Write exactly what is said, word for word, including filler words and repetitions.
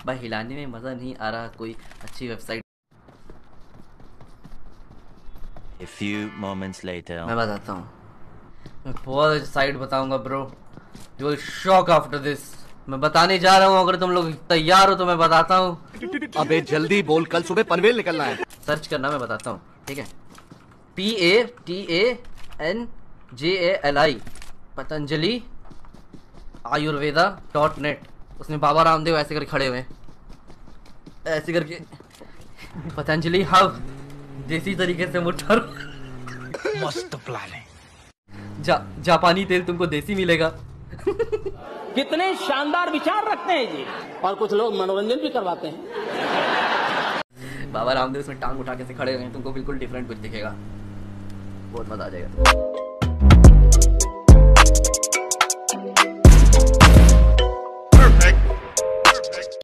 भाई हिलाने में मज़ा नहीं आ रहा, कोई अच्छी website. A few moments later. मैं बताता हूँ, मैं बहुत साइट बताऊंगा bro, you will shock after this. मैं बताने जा रहा हूँ, अगर तुम लोग तैयार हो तो मैं बताता हूँ। अबे जल्दी बोल, कल सुबह पनवेल निकलना है। सर्च करना, मैं बताता हूँ, ठीक है। P A T A N J A L I Patanjali Ayurveda dot net. उसमें बाबा रामदेव ऐसे करके खड़े हुए, ऐसे करके पतंजलि हाँ देसी तरीके से मुठर। मस्त प्लान है। जा, जापानी तेल तुमको देसी मिलेगा। कितने शानदार विचार रखते हैं जी, और कुछ लोग मनोरंजन भी करवाते हैं। बाबा रामदेव उसमें टांग उठा के से खड़े हुए हैं, तुमको बिल्कुल डिफरेंट कुछ दिखेगा, बहुत मजा आ जाएगा।